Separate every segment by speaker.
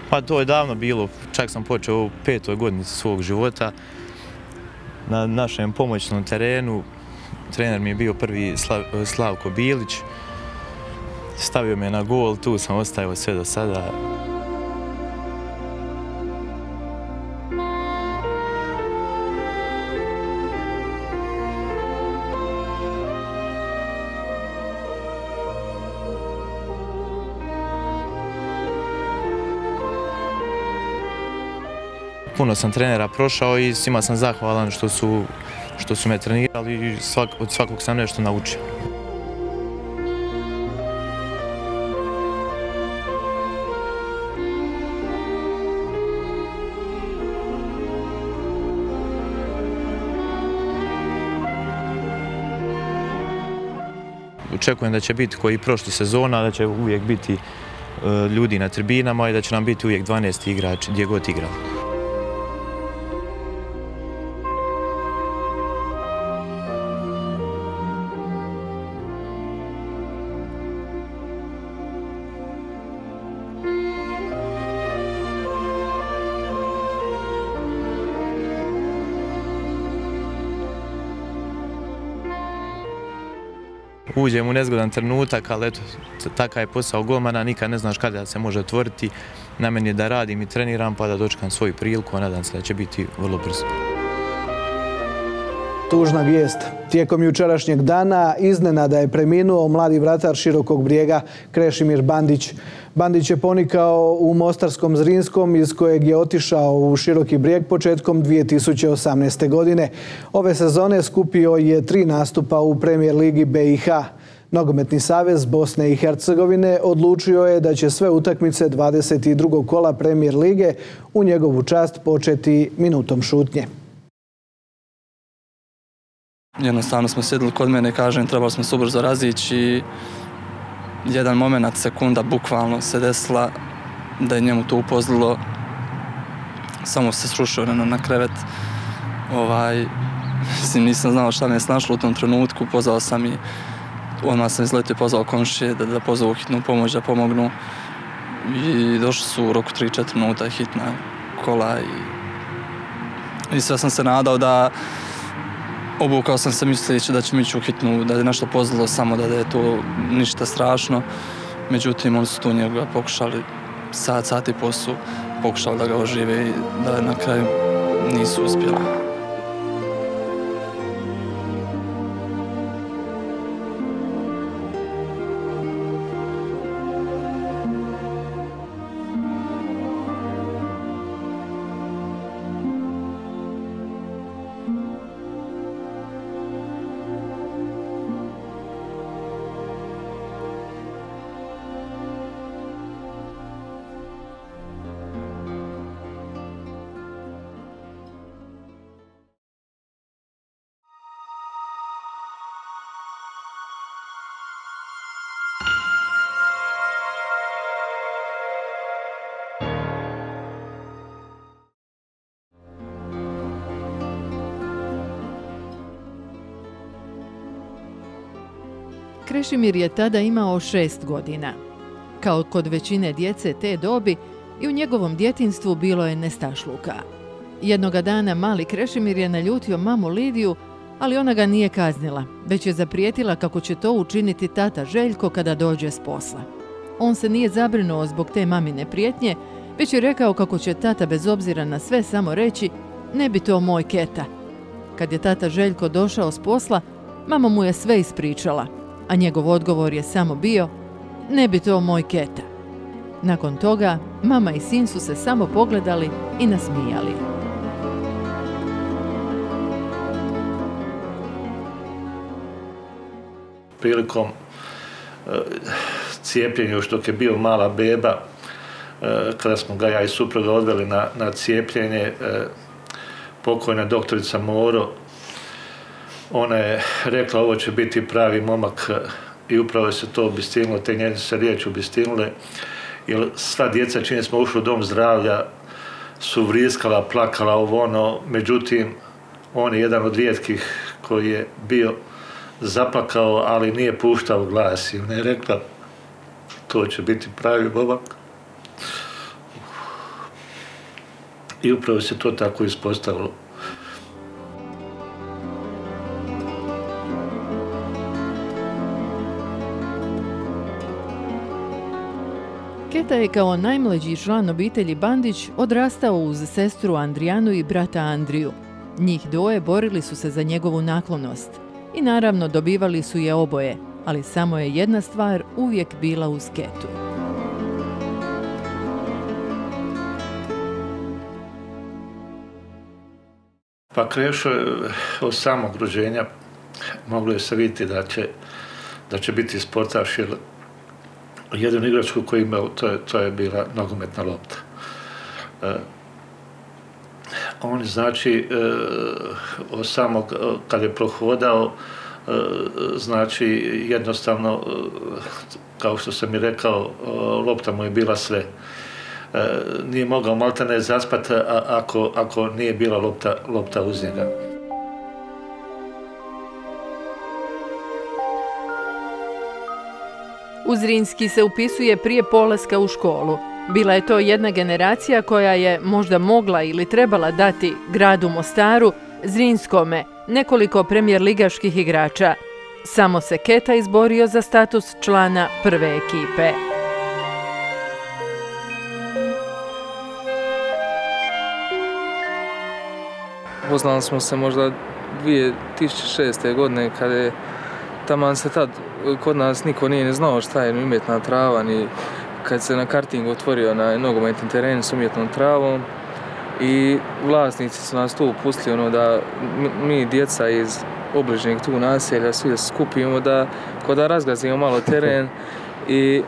Speaker 1: Pa to je davno bilo, čak sam počeo u 5. godini svog života na našem pomoćnom terenu. Trener mi je bio prvi Slavko Bilić, stavio me na gol, tu sam ostajao sve do sada. Puno sam trenera prošao i svima sam zahvalan što su me trenirali i od svakog sam nešto naučio. Očekujem da će biti koji prošli sezona, da će uvijek biti ljudi na tribinama i da će nam biti uvijek 12 igrači gdje god igrali. Uđem u nezgodan trenutak, ali eto, takav je posao golmana, nikad ne znaš kada se može otvoriti. Na meni je da radim i treniram pa da dočekam svoju priliku, a nadam se da će biti vrlo brzo.
Speaker 2: Tužna vijest. Tijekom jučerašnjeg dana iznenada je preminuo mladi vratar Širokog Brijega Krešimir Bandić. Bandić je ponikao u Mostarskom Zrinskom iz kojeg je otišao u Široki Brijeg početkom 2018. godine. Ove sezone skupio je 3 nastupa u Premijer ligi BiH. Nogometni savez Bosne i Hercegovine odlučio je da će sve utakmice 22. kola Premijer lige u njegovu čast početi minutom šutnje.
Speaker 3: Jednostavno smo sjedili kod mene, kažem, trebali smo se ubrzo razići i jedan moment, sekunda, bukvalno se desila da je njemu to upozlilo. Samo se srušio na krevet. Nisam znao šta me je snašlo u tom trenutku, pozvao sam i odmah sam izletio i pozvao komšije da pozovu hitnu pomoć, da pomognu. I došli su u roku 3-4 minuta hitna kola i sve sam se nadao da obukao sam se misleći da će mi ići u hitnu, da je nešto pozlilo, samo da je to ništa strašno. Međutim, oni su tu njega pokušali, sat i po su pokušali da ga ožive i da na kraju nisu uspjeli.
Speaker 4: Krešimir je tada imao 6 godina. Kao kod većine djece te dobi, i u njegovom djetinjstvu bilo je nestašluka. Jednoga dana mali Krešimir je naljutio mamu Lidiju, ali ona ga nije kaznila, već je zaprijetila kako će to učiniti tata Željko kada dođe s posla. On se nije zabrinuo zbog te mamine prijetnje, već je rekao kako će tata bez obzira na sve samo reći: "Ne bi to moj keta." Kad je tata Željko došao s posla, mama mu je sve ispričala, a njegov odgovor je samo bio: "Ne bi to moj keta." Nakon toga, mama i sin su se samo pogledali i nasmijali.
Speaker 5: Prilikom cijepljenja, što je bio mala beba, kada smo ga ja i supruga odveli na cijepljenje, pokojna doktorica Moro, ona je rekla: "Ovo će biti pravi momak", i upravo se to obistinilo, te njene se riječi obistinile, jer sva djeca, čim smo ušli u dom zdravlja, su vriskala, plakala, ovo ono. Međutim, on je jedan od rijetkih koji je bio zaplakao, ali nije puštao glas, i ona je rekla: "To će biti pravi momak." i upravo se to tako ispostavilo.
Speaker 4: Keta je kao najmlađi član obitelji Bandić odrastao uz sestru Andrijanu i brata Andriju. Njih dvoje borili su se za njegovu naklonost i naravno dobivali su je oboje, ali samo je jedna stvar uvijek bila uz Ketu.
Speaker 5: Pa Krešo od samog rođenja moglo je se vidjeti da će biti sportaš, jer jednu igračku koju imao, to je bila nogometna lopta. On, znači, od samog, kad je prohodao, znači, jednostavno, kao što sam i rekao, lopta mu je bila sve. Nije mogao maltene zaspati ako nije bila lopta uz njega.
Speaker 4: U Zrinski se upisuje prije polaska u školu. Bila je to jedna generacija koja je možda mogla ili trebala dati gradu Mostaru, Zrinskome, nekoliko premijerligaških igrača. Samo se Keta izborio za status člana prve ekipe.
Speaker 3: Poznali smo se možda 2006. godine kada je taman se tad kod nas niko nije ne znao šta je umjetna trava, ni kad se na kartingu otvorio na nogometni teren s umjetnom travom i vlasnici su nas tu pustili da mi djeca iz obližnjeg tu naselja svi skupimo da razgazimo malo teren i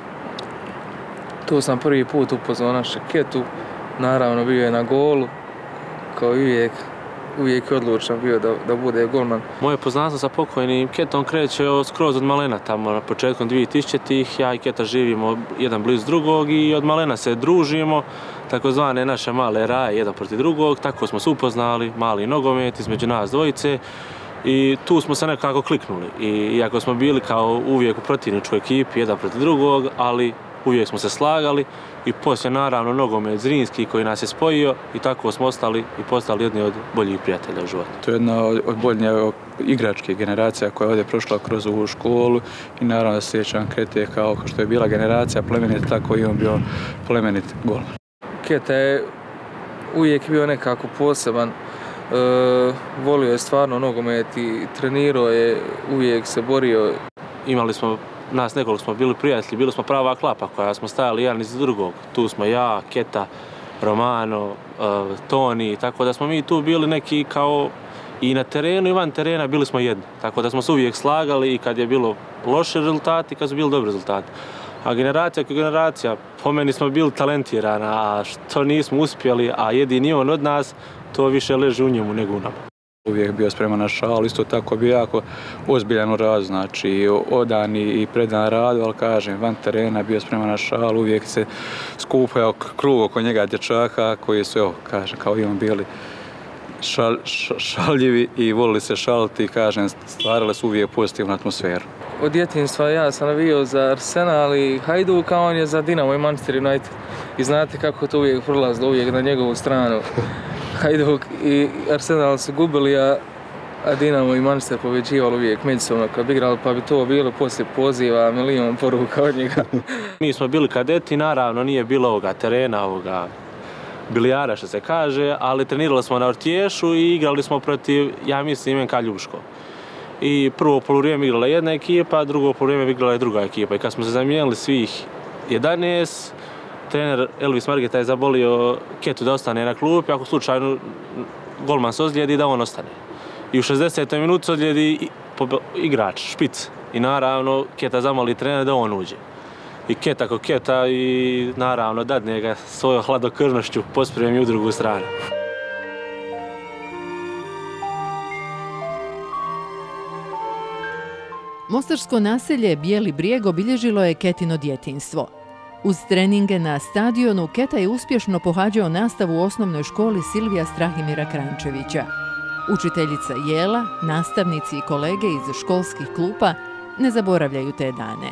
Speaker 3: tu sam prvi put upoznao našu Ketu, naravno bio je na golu kao i uvijek je odlučan bio da bude golman.
Speaker 6: Moje poznanstvo sa pokojnim Ketom kreće skroz od malena, tamo na početkom 2000-ih. Ja i Keta živimo jedan blizu drugog i od malena se družimo, takozvane naše male raje jedan protiv drugog, tako smo se upoznali, mali nogomet između nas dvojice i tu smo se nekako kliknuli. I iako smo bili kao uvijek u protivničkoj ekipi jedan protiv drugog, ali uvijek smo se slagali i poslije naravno nogomet Zrinski koji nas je spojio i tako smo ostali i postali jedni od boljih prijatelja u životu.
Speaker 7: To je jedna od boljnije igračkih generacija koja je ovdje prošla kroz ovu školu i naravno da se sjećam Kete kao što je bila generacija plemenita, tako i on bio plemenit golman.
Speaker 3: Keta je uvijek bio nekako poseban, volio je stvarno nogomet i trenirao je, uvijek se borio.
Speaker 6: Imali smo nas nekoliko smo bili prijatelji, bili smo prava klapa koja smo stajali jedan iz drugog. Tu smo ja, Keta, Romano, Toni, tako da smo mi tu bili neki kao i na terenu i van terena bili smo jedni. Tako da smo se uvijek slagali i kad je bilo loše rezultati i kad su bili dobri rezultati. A generacija kao generacija, po meni smo bili talentirana, a što nismo uspjeli, a jedini on od nas, to više leži u njemu nego u nama.
Speaker 7: Uvijek bio spreman na šalu, isto tako bio jako ozbiljan u radu, znači odan i predan radu, ali kažem, van terena bio spreman na šalu, uvijek se skupljao krug oko njega dječaka koji su, evo, kažem, kao i on bili šaljivi i volili se šaliti, kažem, stvarali su uvijek pozitivnu atmosferu.
Speaker 3: Od djetinjstva ja sam navijao za Arsenal i Hajduk, a on je za Dinamo i Manchester United. I znate kako to uvijek prolazilo, uvijek na njegovu stranu. Hajduk i Arsenal su gubili, a Dinamo i Manchester povećivali uvijek međusobno kad bi igrali, pa bi to bilo poslije poziva, milion poruka od njega.
Speaker 6: Mi smo bili kadeti, naravno nije bilo ovoga terena, ovoga bilijara što se kaže, ali trenirali smo na Ortješu i igrali smo protiv, ja mislim, MNK Ljubuško. I prvo poluvrijeme igrala jedna ekipa, drugo poluvrijeme igrala je druga ekipa. I kad smo se zamijenili svih 11, trener Elvis Margeta je zabolio Ketu da ostane na klupi, ako slučajno golman se ozlijedi da on ostane. I u 60. minuti se ozlijedi igrač, špic. I naravno Keta zamoli trener da on uđe. I Keta ko Keta i naravno dadne ga svojom hladokrvnošću pospremi u drugu stranu.
Speaker 4: Mostarsko naselje Bijeli Brijeg obilježilo je Ketino djetinjstvo. Uz treninge na stadionu Keta je uspješno pohađao nastavu u osnovnoj školi Silvija Strahimira Krančevića. Učiteljica Jela, nastavnici i kolege iz školskih klupa ne zaboravljaju te dane.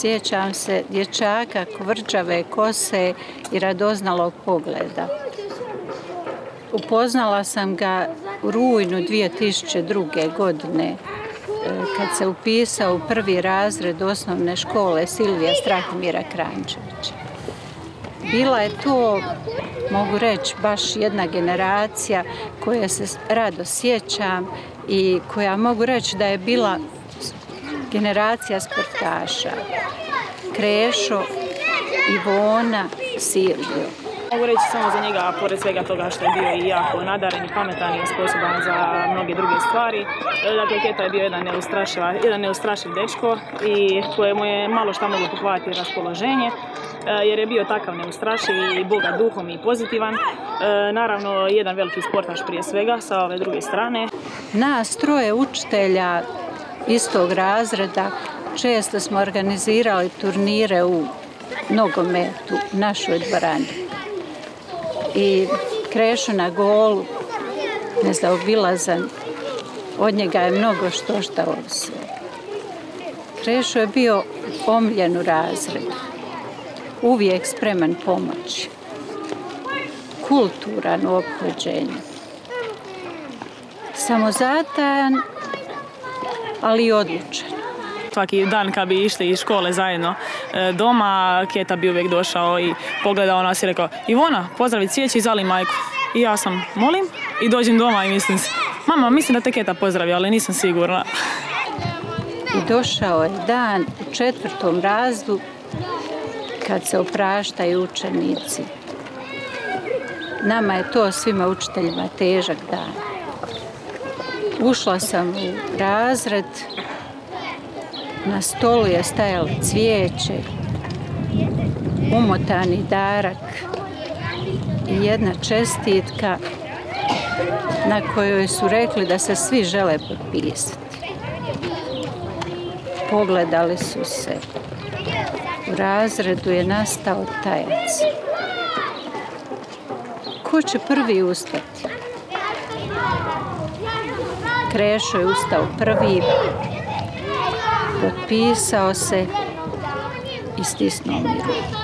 Speaker 8: Sjećam se dječaka kvrđave kose i radoznalog pogleda. Upoznala sam ga u rujnu 2002. godine kad se upisao u prvi razred osnovne škole Silvija Strahomira Kranjčevića. Bila je to, mogu reći, baš jedna generacija koja se rado sjećam i koja mogu reći da je bila generacija sportaša. Krešo, Ivona, Silvio.
Speaker 9: Mogu reći samo za njega, pored svega toga što je bio i jako nadaren i pametan i sposoban za mnoge druge stvari. Dakle, Keta je bio jedan neustrašiv dečko i kojemu je malo šta moglo pokvariti raspoloženje, jer je bio takav neustrašiv i bogat duhom i pozitivan. Naravno, jedan veliki sportaš prije svega sa ove druge strane.
Speaker 8: Nas troje učitelja istog razreda često smo organizirali turnire u nogometu u našoj dvorani. I Krešo na golu, nezaobilazan, od njega je mnogo šta ovisilo. Krešo je bio omiljen u razredu, uvijek spreman pomoći, kulturan u ophođenju, samozatajan, ali i odlučan.
Speaker 9: Svaki dan kad bi išli iz škole zajedno doma, Keta bi uvijek došao i pogledao nas i rekao: Ivona, pozdravi cvijeće i zali majku. I ja sam, molim? I dođem doma i mislim si, mama, mislim da te Keta pozdravi, ali nisam sigurna.
Speaker 8: I došao je dan u 4. razredu kad se opraštaju učenici. Nama je to svima učiteljima težak dan. Ušla sam u razred, na stolu je stajalo cvijeće, umotani darak i jedna čestitka na kojoj su rekli da se svi žele potpisati. Pogledali su se. U razredu je nastao tajac. Ko će prvi ustati? Krešo je ustao prvi, potpisao se i stisnuo mi ruku.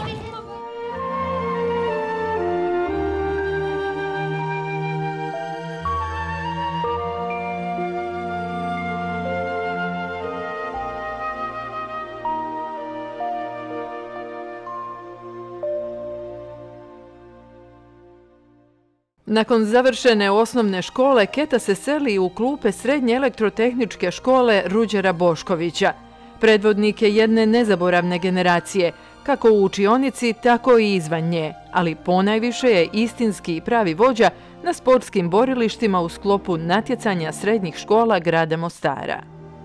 Speaker 4: Nakon završene osnovne škole, Keta se seli u klupe Srednje elektrotehničke škole Ruđera Boškovića. Predvodnik je jedne nezaboravne generacije, kako u učionici, tako i izvan nje, ali ponajviše je istinski i pravi vođa na sportskim borilištima u sklopu natjecanja srednjih škola grada Mostara.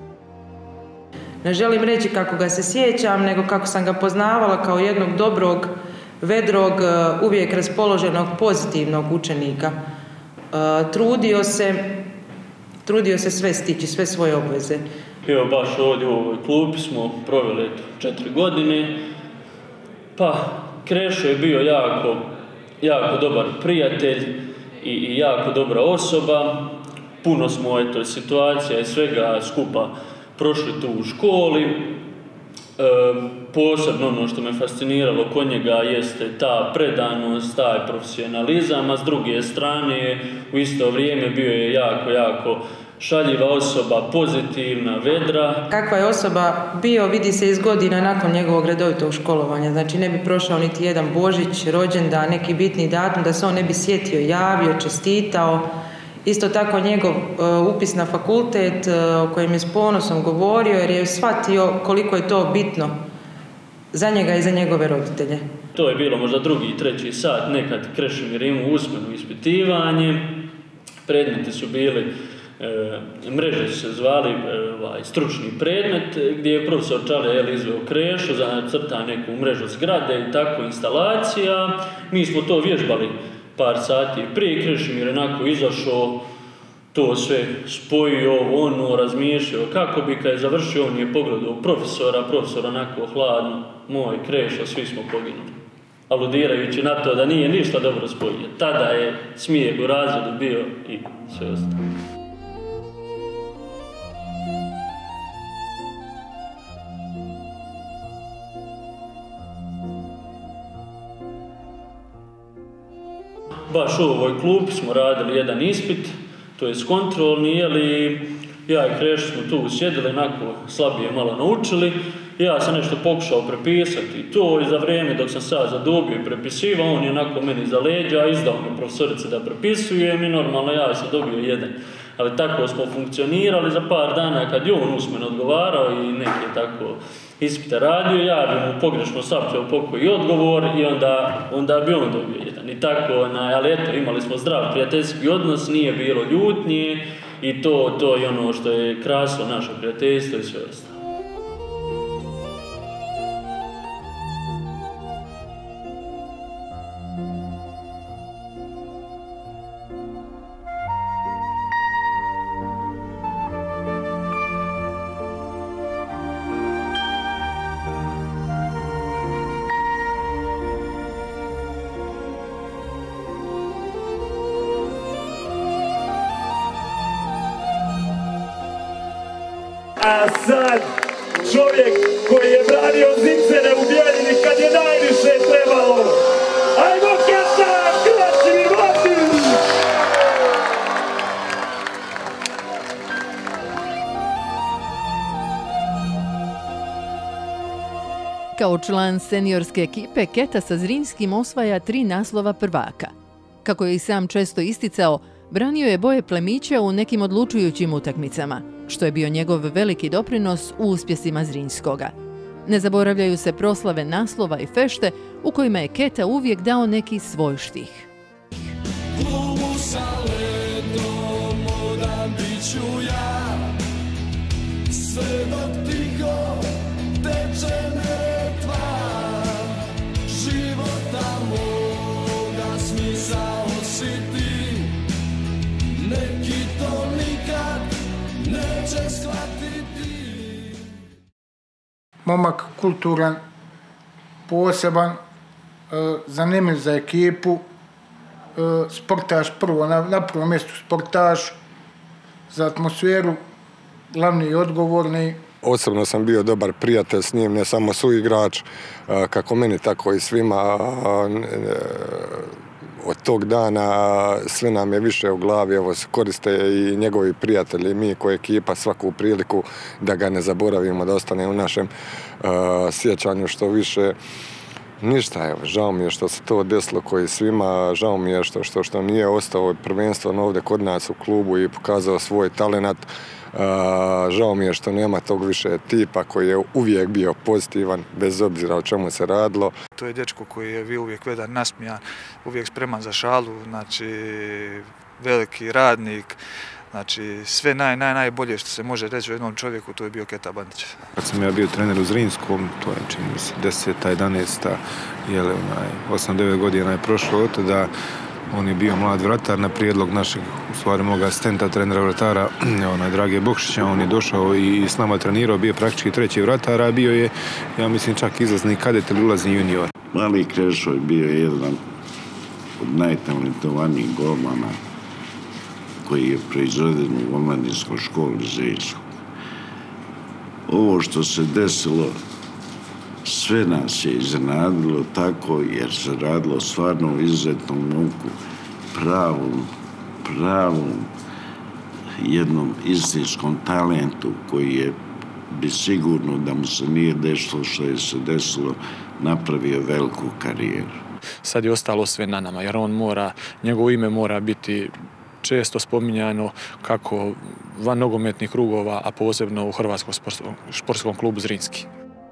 Speaker 10: Ne želim reći kako ga se sjećam, nego kako sam ga poznavala kao jednog dobrog, vedrog, uvijek raspoloženog, pozitivnog učenika. Trudio se sve stići, sve svoje obveze.
Speaker 11: Evo, baš ovdje u ovoj klupi smo proveli 4 godine. Pa, Krešo je bio jako dobar prijatelj i jako dobra osoba. Puno smo situacija i svega skupa prošli tu u školi. Posebno ono što me fasciniralo kod njega jeste ta predanost, taj profesionalizam, a s druge strane u isto vrijeme bio je jako šaljiva osoba, pozitivna, vedra.
Speaker 10: Kakva je osoba bio, vidi se iz godina nakon njegovog redovitog školovanja. Znači ne bi prošao niti jedan Božić, rođendan, neki bitni datum da se on ne bi sjetio, javio, čestitao. Isto tako njegov upis na fakultet o kojem je s ponosom govorio jer je shvatio koliko je to bitno za njega i za njegove roditelje.
Speaker 11: To je bilo možda 2. i 3. sat, nekad Krešimir imao usmeno ispitivanje, predmeti su bili, mreže su se zvali stručni predmet, gdje je profesor Čale izveo Krešo za crta neku mrežu zgrade i tako instalacija. Mi smo to vježbali par sati prije. Krešimir je onako izašao, to sve spojio, razmišljao kako bi, kad je završio, on je pogledao profesor onako hladno: moj Krešo, svi smo poginuli. Aludirajući na to da nije ništa dobro spojio. Tada je smijeh u razredu bio i sve ostalo. baš u ovoj klupi smo radili jedan ispit, to je kontrolni, jeli, ja i Krešo smo tu sjedili, onako slabije malo naučili. Ja sam nešto pokušao prepisati to i za vrijeme dok sam sad zadubio i prepisivao, on je onako meni za leđa, izdao mi profesorice da prepisujem i normalno ja sam dobio jedan. Ali tako smo funkcionirali za par dana kad je on usmeno odgovarao i neke tako ispite radio, ja bi mu pogrešno sapčao pokoji odgovor i onda bi on dobio jedan. I tako, ali eto, imali smo zdrav prijateljski odnos, nije bilo ljutnje i to je ono što je krasilo naše prijateljstvo i sve ostalo.
Speaker 12: A sad čovjek koji je branio Zicene u Bijeljini kad je najviše trebalo. Ajmo Keta, Krešimir Bandić!
Speaker 4: Kao član seniorske ekipe, Keta sa Zrinskim osvaja 3 naslova prvaka. Kako je i sam često isticao, branio je boje plemića u nekim odlučujućim utakmicama, što je bio njegov veliki doprinos u uspjesima Zrinskoga. Ne zaboravljaju se proslave naslova i fešte u kojima je Keta uvijek dao neki svoj štih.
Speaker 13: Momak kulturan, poseban, zanimljiv za ekipu, sportaš prvo, na prvom mjestu sportaš, za atmosferu glavni i odgovorni.
Speaker 14: Osobno sam bio dobar prijatelj s njim, ne samo suigrač, kako meni, tako i svima. Od tog dana sve nam je više u glavi, evo se koriste i njegovi prijatelji, mi kao ekipa svaku priliku da ga ne zaboravimo, da ostane u našem sjećanju što više. Ništa, evo, žao mi je što se to desilo koji svima, žao mi je što nije ostao prvenstveno ovdje kod nas u klubu i pokazao svoj talenat. Žao mi je što nema tog više tipa koji je uvijek bio pozitivan, bez obzira o čemu se radilo.
Speaker 15: To je dečko koji je bio uvijek vedan, nasmijan, uvijek spreman za šalu, znači veliki radnik, znači sve najbolje što se može reći o jednom čovjeku, to je bio Keta Bandić.
Speaker 16: Kad sam ja bio trener u Zrinskom, to je čini mi se 10. 11. 8-9 godina je prošlo od tada. On je bio mlad vratar na prijedlog našeg, u stvari moga asistenta, trenera vratara, Drage Bokšića. On je došao i s nama trenirao, bio praktički treći vratar, a bio je, ja mislim, čak izlazni kadet ili ulazni junior.
Speaker 17: Mali Krešo je bio jedan od najtalentovanijih golmana koji je proizveden u omladinskoj školi Zrinskog. Ovo što se desilo, sve nas je iznenadilo tako jer se radilo stvarno o izuzetnom momku, pravom jednom istinskom talentu koji bi sigurno da mu se nije desilo što je se desilo, napravio veliku karijeru.
Speaker 18: Sad je ostalo sve na nama jer njegovo ime mora biti često spominjano kako van nogometnih krugova, a posebno u Hrvatskom športskom klubu Zrinski.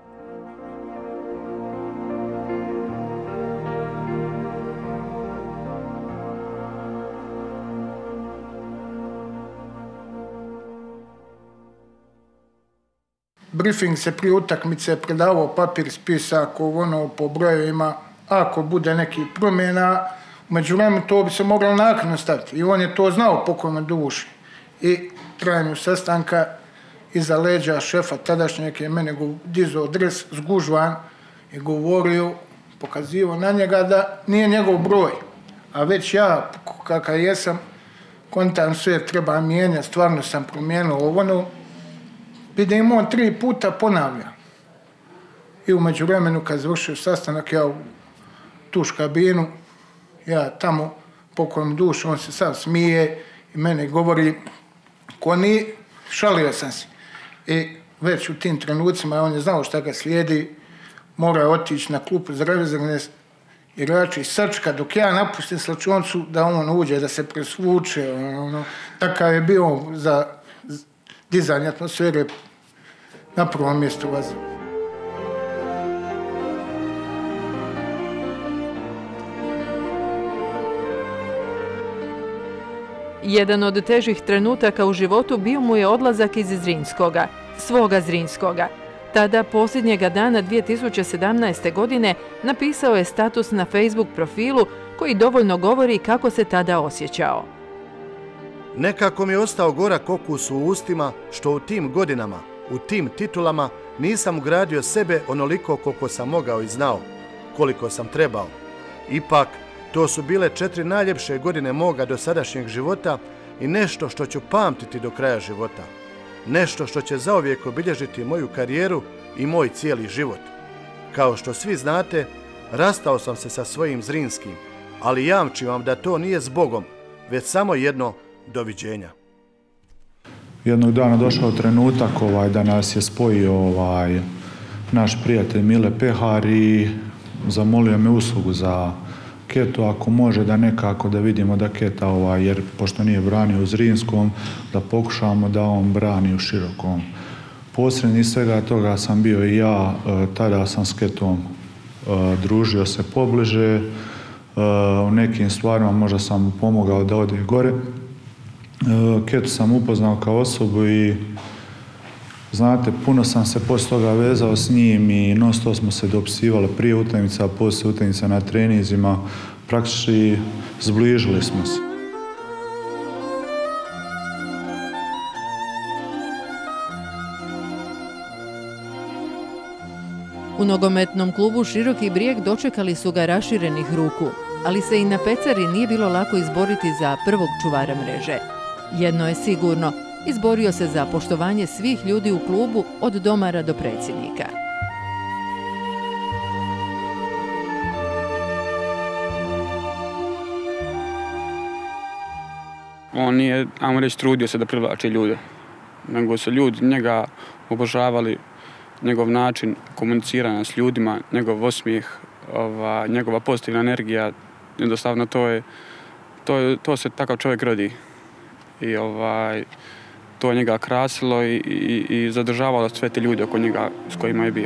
Speaker 13: Briefing se prije utakmice predavao papir, spisak, po brojevima. Ako bude nekih promjena, u međuvremenu to bi se moglo naknadno staviti. I on je to znao pokojno duši. I trajanju sastanka iza leđa šefa tadašnjeg je mene dizao dres, zgužvan i govorio, pokazivao na njega da nije njegov broj. A već ja, kakav jesam, kontam sve treba mijenjati, stvarno sam promijenio ovo. Vidim, on 3 puta ponavlja. I u međuvremenu kad završio sastanak, ja u tuš kabinu, ja tamo pokojom dušu, on se sad smije i meni govori, ko ni, šalio sam se. I već u tim trenucima on je znao šta ga slijedi, mora otići na klupu za rezervne igrače i sačka dok ja napustim slačionicu da on uđe, da se presvuče. Takav je bio za dizanje atmosfere na prvom mjestu vaza.
Speaker 4: Jedan od težih trenutaka u životu bio mu je odlazak iz Zrinskoga, svoga Zrinskoga. Tada, posljednjega dana 2017. godine, napisao je status na Facebook profilu koji dovoljno govori kako se tada osjećao.
Speaker 19: Nekako mi je ostao gorak okus u ustima što u tim godinama, u tim titulama nisam ugradio sebe onoliko koliko sam mogao i znao, koliko sam trebao. Ipak, to su bile 4 najljepše godine moga dosadašnjeg života i nešto što ću pamtiti do kraja života. Nešto što će zauvijek obilježiti moju karijeru i moj cijeli život. Kao što svi znate, rastao sam se sa svojim Zrinskim, ali jamčim vam da to nije zbogom, već samo jedno doviđenja.
Speaker 20: Jednog dana došao trenutak da nas je spojio naš prijatelj Mile Pehar i zamolio me uslugu za Ketu, ako može da nekako da vidimo da Keta, jer pošto nije branio u Zrinskom, da pokušamo da on brani u Širokom. Posrednik svega toga sam bio i ja, tada sam s Ketom družio se pobliže, u nekim stvarima možda sam mu pomogao da ode gore. Ketu sam upoznao kao osobu i znate, puno sam se poslije toga vezao s njim i non stop smo se dopisivali prije utakmica, poslije utakmica na treninzima, praktički zbližili smo se.
Speaker 4: U nogometnom klubu Široki Brijeg dočekali su ga raširenih ruku, ali se i na Pecari nije bilo lako izboriti za prvog čuvara mreže. Jedno je sigurno, izborio se za poštovanje svih ljudi u klubu od domara do predsjednika.
Speaker 7: On nije, ajmo reći, trudio se da privlači ljude, nego su ljudi njega obožavali, njegov način komuniciranja s ljudima, njegov osmijeh, njegova pozitivna energija, jednostavno to se takav čovjek rodi. I to je njega krasilo i zadržavalo sve te ljude oko njega s kojima je bio.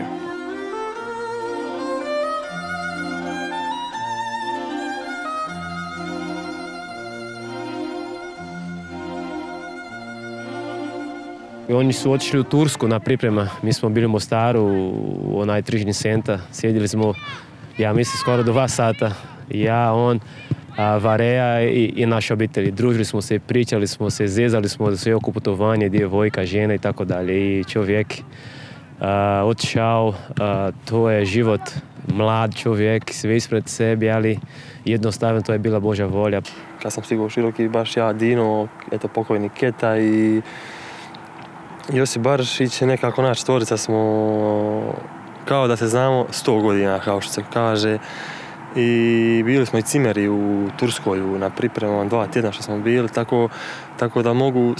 Speaker 21: Oni su otišli u Tursku na priprema, mi smo bili u Mostaru, u onaj tržni centar, sjedili smo, ja mislim, skoro do 2 sata, ja, on, Vareja i naša obitelj. Družili smo se, pričali smo se, zezali smo za sve oko putovanje, djevojka, žena i tako dalje. I čovjek otišao, to je život, mlad čovjek, sve ispred sebe, ali jednostavno to je bila Božja volja.
Speaker 22: Kad sam stigao u Široki, baš ja, Dino, eto pokojni Keta i Josip Barišić, nekako naš stvorica smo kao da se znamo 100 godina, kao što se kaže. I bili smo i cimeri u Turskoj na pripremama 2 tjedna što smo bili, tako da mogu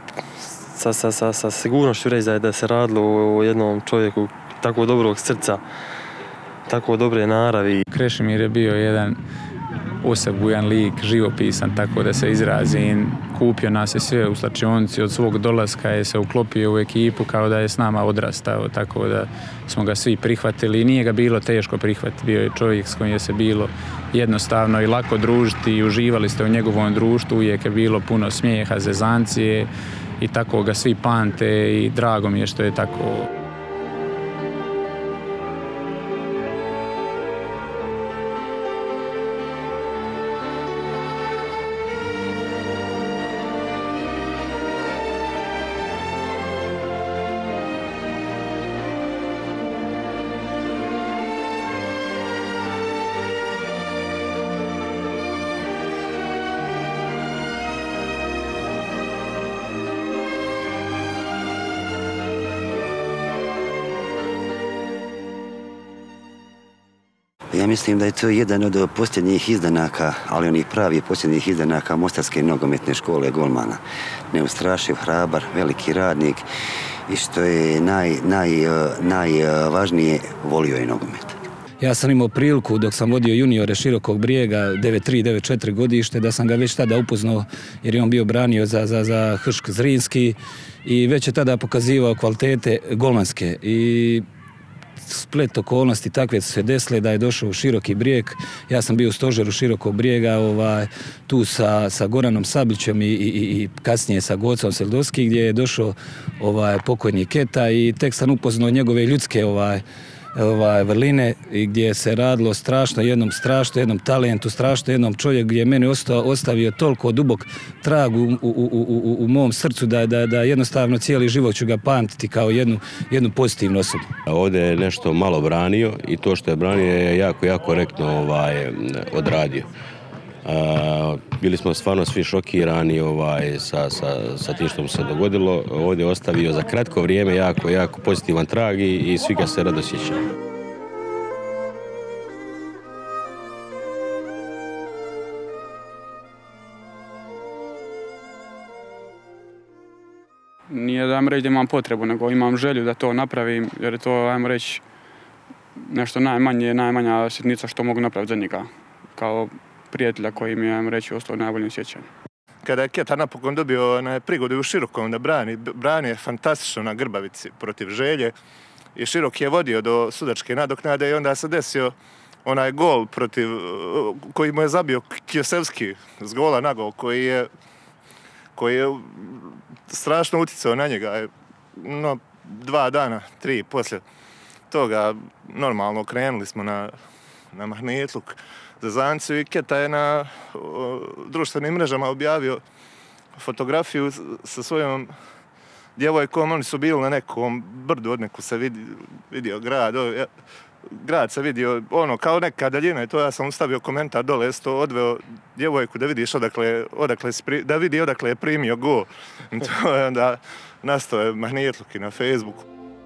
Speaker 22: sa sigurnošću reći da se radilo o jednom čovjeku tako dobrog srca, tako dobre naravi.
Speaker 7: Krešimir je bio jedan osebujan lik, živopisan, tako da se izrazim. Kupio nas je sve u slačionici, od svog dolaska je se uklopio u ekipu kao da je s nama odrastao, tako da smo ga svi prihvatili i nije ga bilo teško prihvatiti. Bio je čovjek s kojim je se bilo jednostavno i lako družiti i uživali ste u njegovom društvu, uvijek je bilo puno smijeha, zezancije i tako ga svi pamte i drago mi je što je tako.
Speaker 1: Ja mislim da je to jedan od posljednjih izdanaka, ali onih pravih posljednjih izdanaka Mostarske nogometne škole golmana. Neustrašiv, hrabar, veliki radnik i što je najvažnije, volio je nogomet.
Speaker 2: Ja sam imao priliku dok sam vodio juniore Širokog Brijega 9-3, 9-4 godište da sam ga već tada upoznao jer je on bio branio za Hršk Zrinski i već je tada pokazivao kvalitete golmanske i splet okolnosti takve su se desile da je došao u Široki Brijeg. Ja sam bio u stožeru Širokog Brijega tu sa Goranom Sablićem i kasnije sa Gocom Seldovski gdje je došao pokojni Keta i tek sam upoznao njegove ljudske vrline i gdje se radilo strašno jednom talentu, strašno jednom čovjeku gdje je meni ostavio toliko dubok trag u mom srcu da jednostavno cijeli život ću ga pamtiti kao jednu pozitivnu osobu.
Speaker 23: Ovdje je nešto malo branio i to što je branio je jako korektno odradio. Bili smo stvarno svi šokirani sa tim što mu se dogodilo. Ovdje je ostavio za kratko vrijeme jako pozitivan trag i svi ga se rado sjećaju.
Speaker 24: Nije da ajmo reći da imam potrebu, nego imam želju da to napravim, jer je to, ajmo reći, nešto najmanja sitnica što mogu napraviti za njega. Kao prijatelja koji mi je, ajmo reći, ostao najboljim sjećanjem.
Speaker 5: Kada je Keta napokon dobio prigodu u Širokom da brani je fantastično na Grbavici protiv Želje i Širok je vodio do sudačke nadoknade i onda se desio onaj gol koji mu je zabio Kjosevski s gola na gol koji je strašno utjecao na njega. No, 2 dana, 3 poslije toga normalno krenuli smo na magnetluk za Zanciju i Keta je na društvenim mrežama objavio fotografiju sa svojom djevojkom. Oni su bili na nekom brdu, odneku se vidio grad. Grad se vidio kao neka daljina i to ja sam stavio komentar dole, jesi to odveo djevojku da vidiš da vidi odakle je primio gol. To je onda nastao magnetluk i na Facebooku.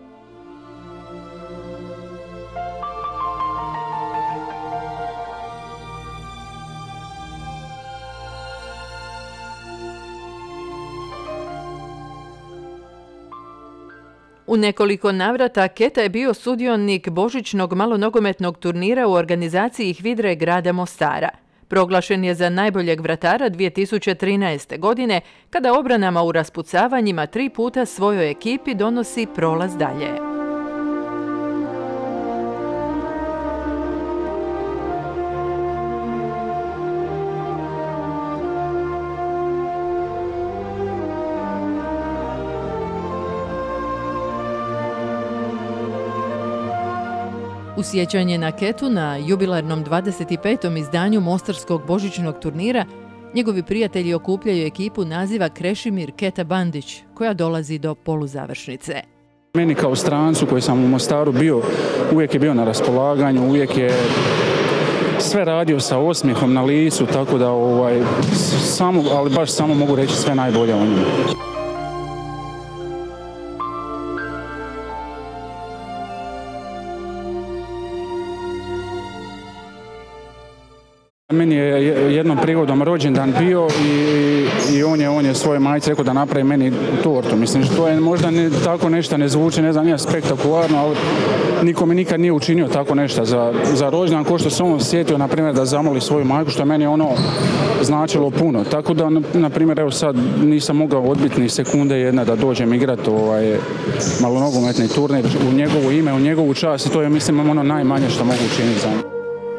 Speaker 4: U nekoliko navrata Keta je bio sudionik božićnog malonogometnog turnira u organizaciji HVIDRE grada Mostara. Proglašen je za najboljeg vratara 2013. godine, kada obranama u raspucavanjima 3 puta svojoj ekipi donosi prolaz dalje. U sjećanje na Ketu na jubilarnom 25. izdanju Mostarskog božićnog turnira njegovi prijatelji okupljaju ekipu naziva Krešimir Keta Bandić, koja dolazi do poluzavršnice.
Speaker 24: Meni kao strancu koji sam u Mostaru bio, uvijek je bio na raspolaganju, uvijek je sve radio sa osmijehom na licu, tako da ali baš samo mogu reći sve najbolje o njemu. Meni je jednom prigodom rođendan bio i on je svoje majci rekao da napravi meni tortu. Mislim, to je možda tako nešto ne zvuči, ne znam, nije spektakularno, ali niko mi nikad nije učinio tako nešto za rođendan, ko što se on sjetio, na primjer, da zamoli svoju majku, što je meni značilo puno. Tako da, na primjer, evo sad nisam mogao odbiti ni sekunde jedne da dođem igrati malonogometni turnir u njegovo ime, u njegovu čast i to je, mislim, najmanje što mogu učiniti za njega.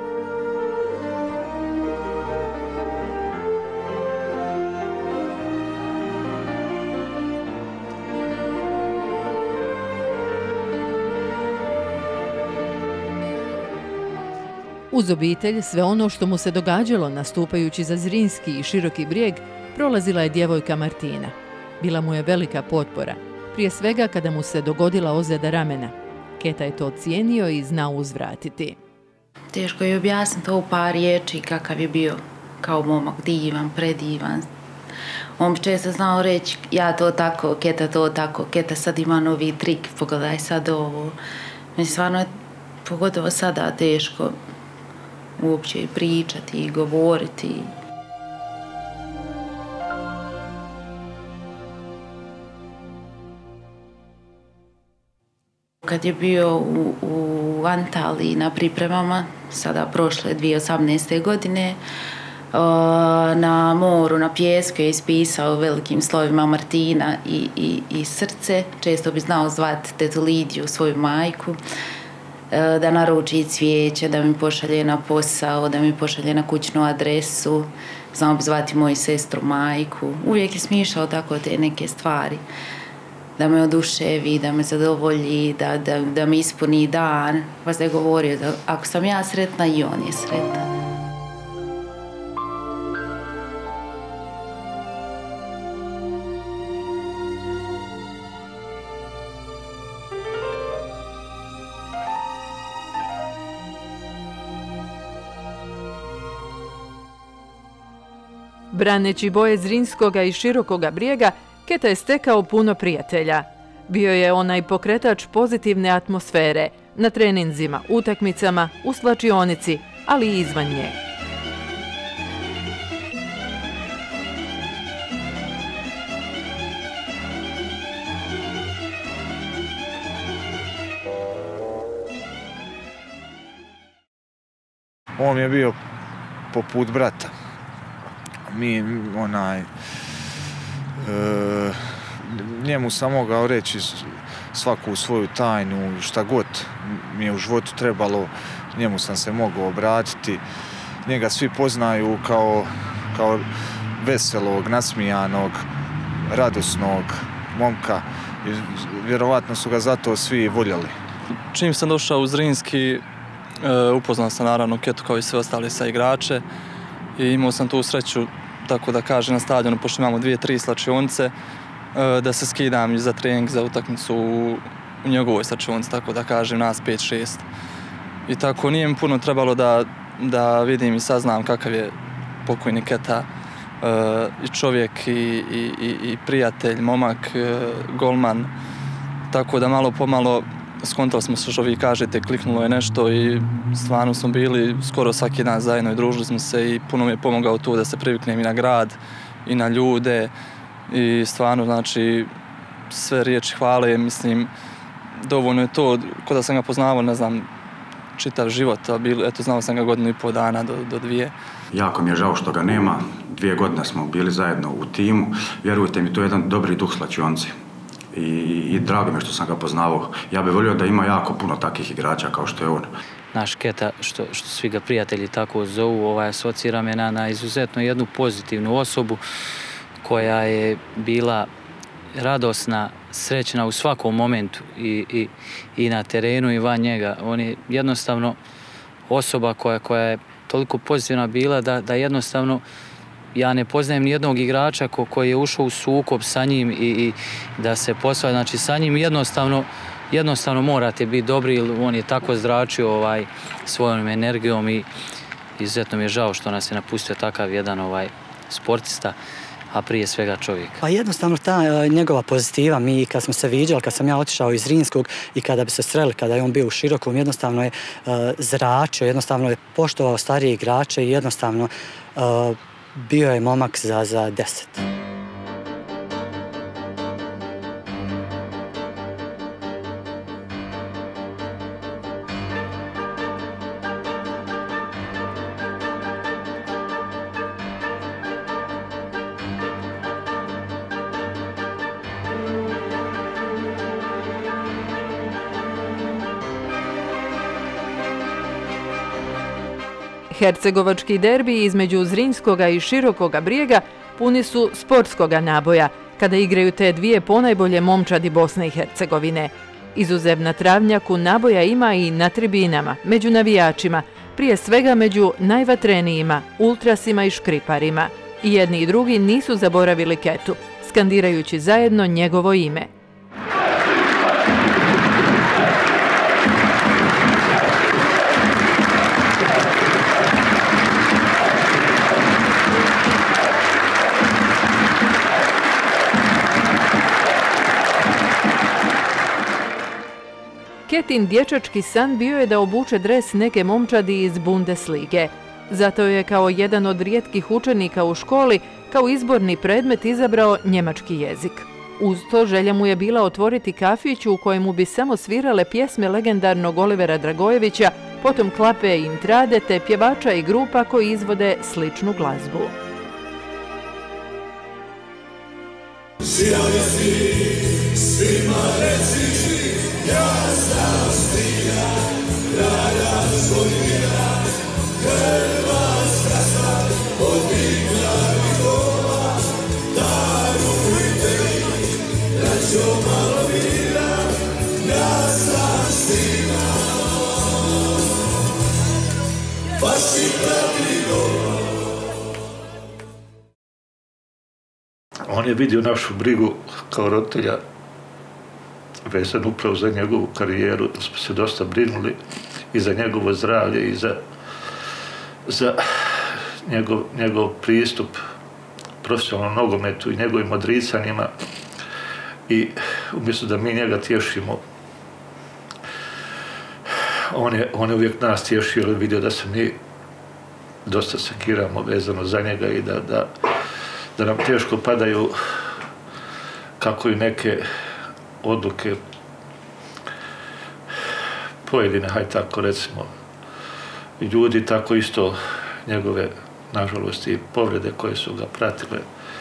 Speaker 4: Uz obitelj, sve ono što mu se događalo nastupajući za Zrinski i Široki Brijeg, prolazila je djevojka Martina. Bila mu je velika potpora, prije svega kada mu se dogodila ozljeda ramena. Keta je to cijenio i znao uzvratiti.
Speaker 25: Teško je objasniti ovo par riječi kakav je bio kao momak, divan, predivan. On bi često znao reći, ja to tako, Keta sad ima novi trik, pogledaj sad ovo. Mislim, stvarno je pogotovo sada teško uopće i pričati i govoriti. Kad je bio u Antaliji na pripremama, sada prošle 2018. godine, na moru, na pjesku je ispisao velikim slovima Martina i srce. Često bi znao zvati tetu Lidiju, svoju majku, da naruči cvijeće, da mi pošalje na posao, da mi pošalje na kućnu adresu. Znao bi zvati moju sestru, majku. Uvijek je smišao tako te neke stvari. Da me oduševi, da me zadovolji, da mi ispuni dan. Pa se je govorio da ako sam ja sretna, i on je sretan.
Speaker 4: Braneći boje Zrinskoga i Širokoga Brijega, Keta je stekao puno prijatelja. Bio je onaj pokretač pozitivne atmosfere na treninzima, utakmicama, u slačionici, ali i izvan nje.
Speaker 15: On je bio poput brata. Njemu sam mogao reći svaku svoju tajnu, šta god mi je u životu trebalo, njemu sam se mogao obratiti. Njega svi poznaju kao veselog, nasmijanog, radosnog momka i vjerovatno su ga zato svi voljeli.
Speaker 3: Čim sam došao u Zrinski, upoznao sam naravno Ketu kao i sve ostale sa igrače i imao sam tu sreću, tako da kažem, na stadionu, pošto imamo 2-3 slačionice, da se skidam za trening, za utakmicu u njegovoj slačionici, tako da kažem, nas 5-6. I tako nije mi puno trebalo da vidim i saznam kakav je pokojni Keta, i čovjek i prijatelj, momak, golman, tako da malo pomalo skontali smo se, što vi kažete, kliknulo je nešto i stvarno smo bili skoro svaki dan zajedno i družili smo se i puno mi je pomogao to da se priviknem i na grad i na ljude i stvarno, znači, sve riječi hvale, mislim, dovoljno je to, ko da sam ga poznavao, ne znam, čitav život, a eto, znao sam ga 1,5 dana do 2.
Speaker 6: Jako mi je žao što ga nema, 2 godine smo bili zajedno u timu, vjerujte mi, to je jedan dobri duh slačionice. I drago mi je što sam ga poznavao. Ja bih volio da ima jako puno takvih igrača kao što je on.
Speaker 8: Naš Keta, što svi ga prijatelji tako zovu, asocira me na izuzetno jednu pozitivnu osobu koja je bila radosna, srećna u svakom momentu i na terenu i van njega. On je jednostavno osoba koja je toliko pozitivna bila da jednostavno ja ne poznajem nijednog igrača koji je ušao u sukob sa njim i da se posvaja. Znači, sa njim jednostavno morate biti dobri, jer on je tako zračio svojom energijom i izuzetno mi je žao što nas je napustio takav jedan sportista, a prije svega čovjek.
Speaker 9: Pa jednostavno ta njegova pozitiva, mi kad smo se viđali, kad sam ja otišao iz Zrinskog i kada bi se sreli, kada je on bio u Širokom, jednostavno je zračio, jednostavno je poštovao starije igrače i jednostavno bio je momak za 10.
Speaker 4: Hercegovački derbi između Zrinskoga i Širokoga Brijega puni su sportskoga naboja, kada igraju te dvije ponajbolje momčadi Bosne i Hercegovine. Izuzev na travnjaku naboja ima i na tribinama, među navijačima, prije svega među najvatrenijima, ultrasima i škriparima. I jedni i drugi nisu zaboravili Ketu, skandirajući zajedno njegovo ime. Ketin dječački san bio je da obuče dres neke momčadi iz Bundeslige. Zato je kao jedan od rijetkih učenika u školi kao izborni predmet izabrao njemački jezik. Uz to želja mu je bila otvoriti kafić u kojemu bi samo svirale pjesme legendarnog Olivera Dragojevića, potom Klape i Intrade te pjevača i grupa koji izvode sličnu glazbu.
Speaker 10: Sjajni si, svima reci, ja sam stinja, kralja Zvonimira, Hrvatska stvar, od Bigla i Gola, darujte mi, braćo malo mira, ja sam stinja. Vaši pravi Gola.
Speaker 5: On je vidio našu brigu kao roditelja vezan upravo za njegovu karijeru, da smo se dosta brinuli i za njegovo zdravlje i za njegov pristup profesionalnom nogometu i njegovim odricanjima. I umjesto da mi njega tješimo, on je uvijek nas tješio, jer vidio da se mi dosta sekiramo vezano za njega i da nam teško padaju kako i neke odluke pojedine, hajde tako recimo, ljudi, tako isto njegove, nažalost, i povrede koje su ga pratile.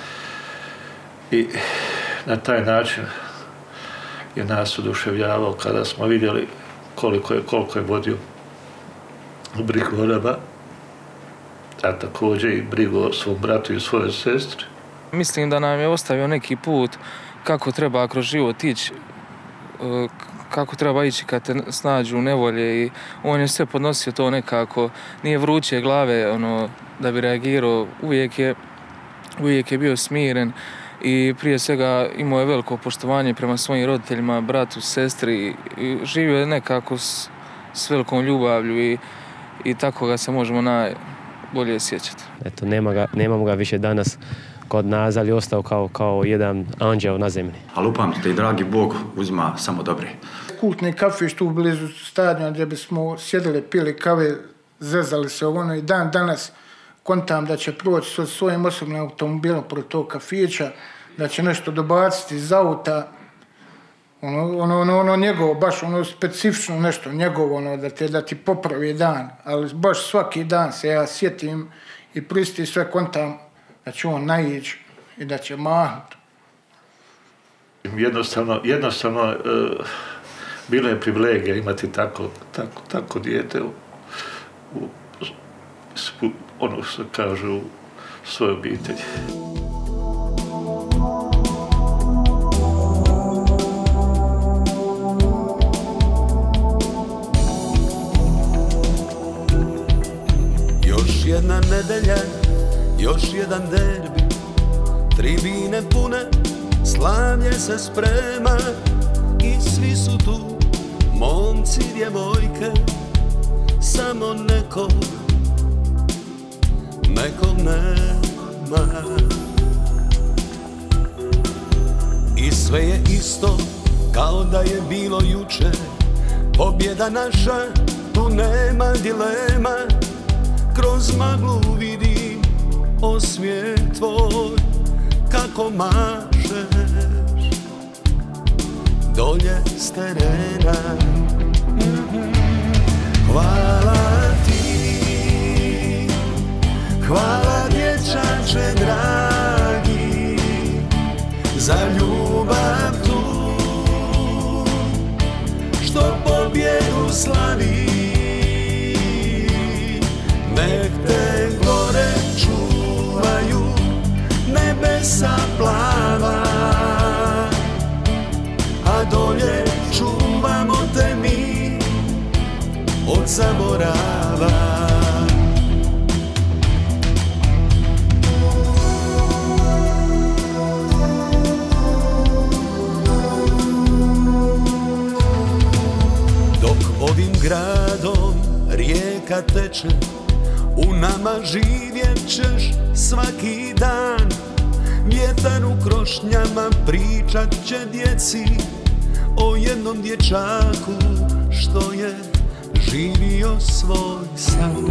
Speaker 5: I na taj način je nas oduševljavao kada smo vidjeli koliko je vodio brigu o nama, a također i brigu o svom bratu i svojoj sestri.
Speaker 3: Mislim da nam je ostavio neki put kako treba kroz život ići, kako treba ići kad te snađu nevolje, i on je sve podnosio to nekako, nije vruće glave da bi reagirao, uvijek je bio smiren i prije svega imao je veliko poštovanje prema svojim roditeljima, bratu, sestri, i živio je nekako s velikom ljubavlju i tako ga se možemo najbolje sjećati.
Speaker 21: Eto, nemamo ga više danas kod nas, ali ostao kao jedan anđeo na zemlji.
Speaker 6: Ali upamtite i dragi Bog uzima samo dobre.
Speaker 13: Kultni kafić tu blizu stadiona gdje bismo sjedili, pili kave, zezali se i dan danas kontam da će proći sa svojim osobnim automobilom pored tog kafića, da će nešto dobaciti iz auta, ono njegovo, baš specifično nešto njegovo, da ti popravi dan, ali baš svaki dan se ja sjetim i pristi sve kontam da će on naići i da će mahnuti.
Speaker 5: Jednostavno bilo je privilegija imati tako dijete ono što kažu u svojoj obitelji.
Speaker 10: Još jedna nedelja, još jedan derbi, tribine pune, slavlje se sprema i svi su tu, momci, djevojke, samo nekog nema. I sve je isto kao da je bilo juče, pobjeda naša, tu nema dilema, kroz maglu vidim osmijeh tvoj kako mašeš dolje s terena. Hvala ti, hvala dječače dragi, za ljubav tu što pobjedu slavi. Nek te gore čuvaju nebesa plava, a dolje čuvamo te mi od zaborava. Dok ovim gradom rijeka teče, u nama živjet ćeš svaki dan. Vjetar u krošnjama pričat će djeci o jednom dječaku što je živio svoj san.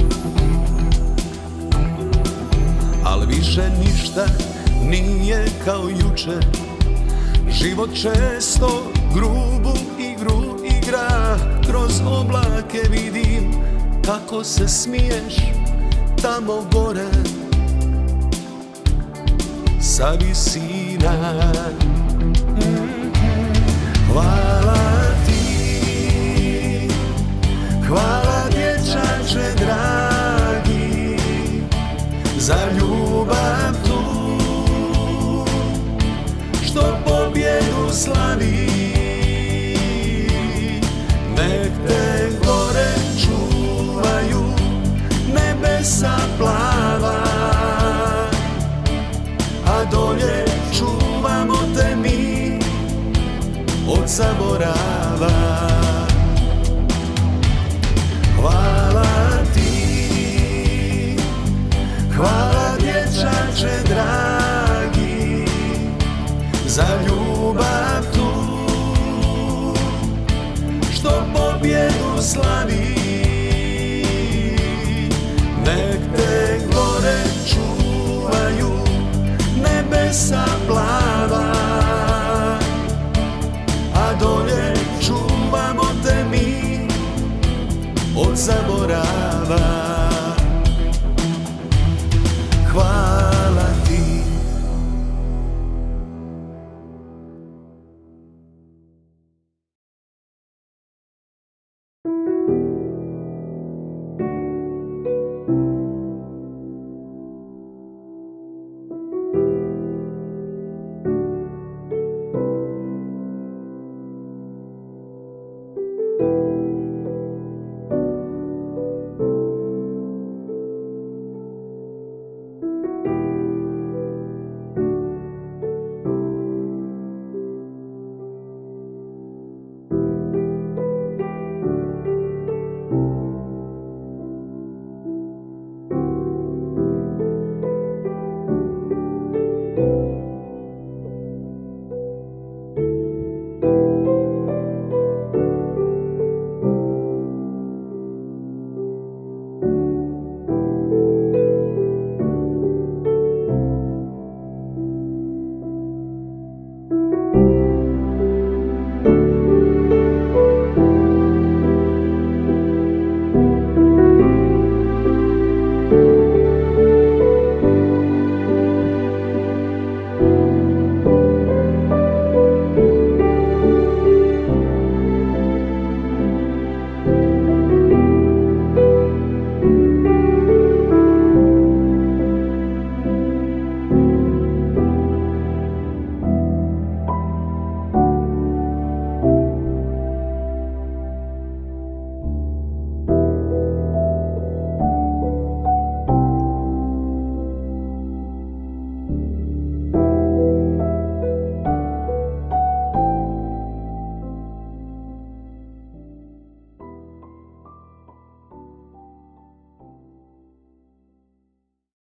Speaker 10: Al više ništa nije kao juče, život često grubu igru igra. Kroz oblake vidim kako se smiješ tamo gore sa visina. Hvala ti, hvala dječače dragi, za ljubav tu što pobjedu slavi. Nek te gore čuvaju nebesa plava, a dolje čuvamo te mi od zaborava. Hvala ti, hvala dječače dragi, za ljubav tu što pobjedu slavi. Nek te gore čuvaju nebesa plava, a dolje čuvamo te mi od zaborava.